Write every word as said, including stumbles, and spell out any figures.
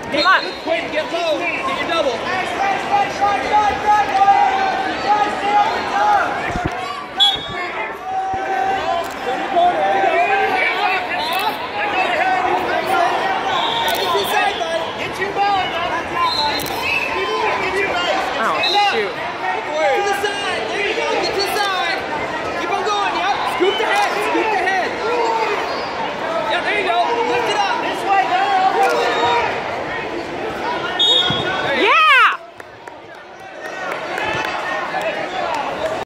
Come on. Quinn, get low. Get your double. Nice, nice, nice, nice, nice, nice.